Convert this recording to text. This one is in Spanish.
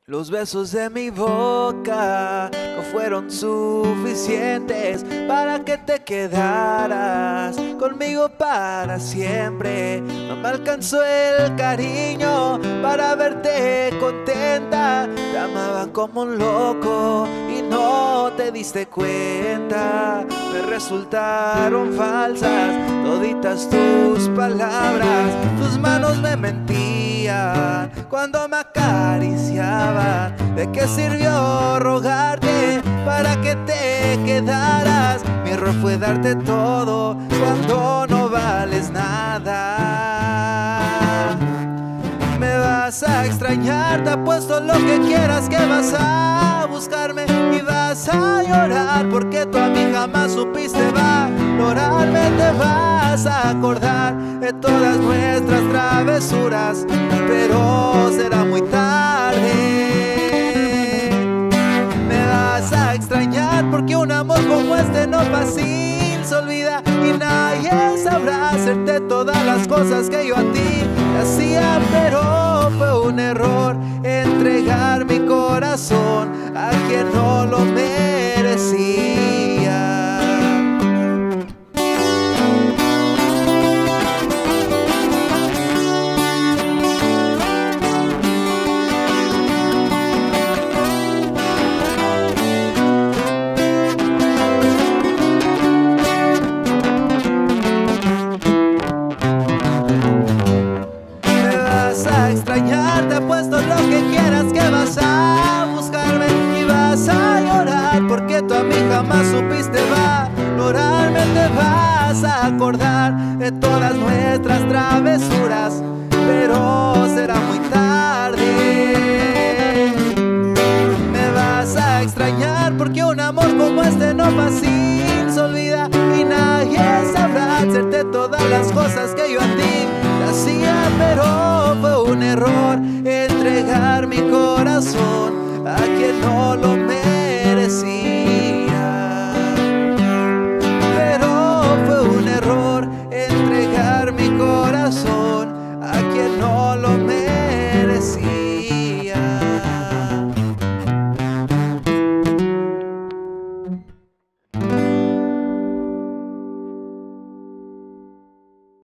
Los besos de mi boca no fueron suficientes para que te quedaras conmigo para siempre. No me alcanzó el cariño para verte contenta. Te amaba como un loco y no te diste cuenta. Me resultaron falsas toditas tus palabras. Tus manos me mentían cuando me acariciaban. ¿De qué sirvió rogarte para que te quedaras? Mi error fue darte todo cuando no vales nada. Me vas a extrañar, te apuesto lo que quieras que vas a buscarme y vas a llorar porque tú a mí jamás supiste valorarme. Te vas a acordar de todas nuestras travesuras, pero será muy tarde. Me vas a extrañar porque un amor como este no fácil se olvida y nadie sabrá hacerte todas las cosas que yo a ti te hacía, pero fue un error entregar mi corazón a quien no lo merecía. Extrañar, te apuesto lo que quieras que vas a buscarme y vas a llorar porque tú a mí jamás supiste valorarme. Te vas a acordar de todas nuestras travesuras, pero será muy tarde. Me vas a extrañar porque un amor como este no fácil se olvida y nadie sabrá hacerte todas las cosas que yo a ti te hacía, pero fue un error entregar mi corazón a quien no lo merece.